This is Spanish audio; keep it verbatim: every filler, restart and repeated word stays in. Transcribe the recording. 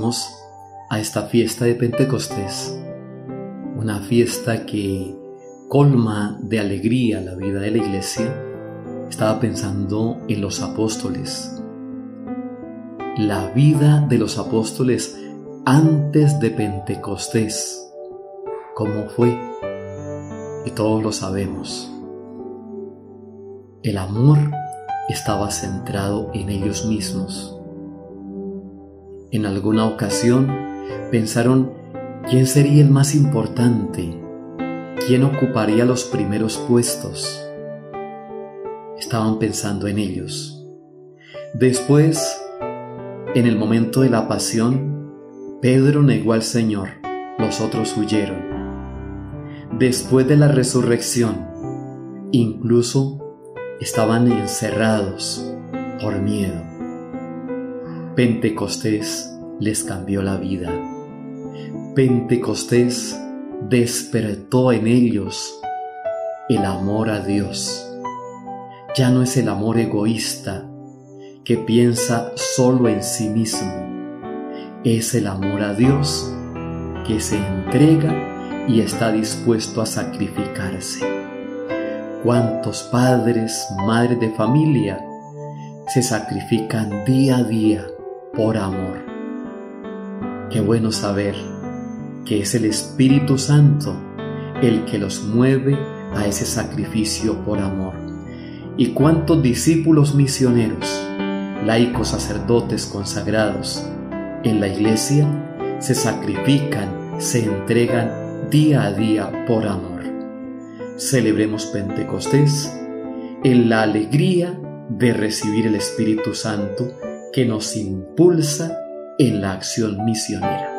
asistimos a esta fiesta de Pentecostés, una fiesta que colma de alegría la vida de la iglesia, estaba pensando en los apóstoles. La vida de los apóstoles antes de Pentecostés, ¿cómo fue? Y todos lo sabemos. El amor estaba centrado en ellos mismos. En alguna ocasión pensaron quién sería el más importante, quién ocuparía los primeros puestos. Estaban pensando en ellos. Después, en el momento de la pasión, Pedro negó al Señor, los otros huyeron. Después de la resurrección, incluso estaban encerrados por miedo. Pentecostés les cambió la vida. Pentecostés despertó en ellos el amor a Dios. Ya no es el amor egoísta que piensa solo en sí mismo. Es el amor a Dios que se entrega y está dispuesto a sacrificarse. ¿Cuántos padres, madres de familia se sacrifican día a día por amor? Qué bueno saber que es el Espíritu Santo el que los mueve a ese sacrificio por amor. ¿Y cuántos discípulos misioneros, laicos, sacerdotes consagrados en la iglesia se sacrifican, se entregan día a día por amor? Celebremos Pentecostés en la alegría de recibir el Espíritu Santo que nos impulsa en la acción misionera.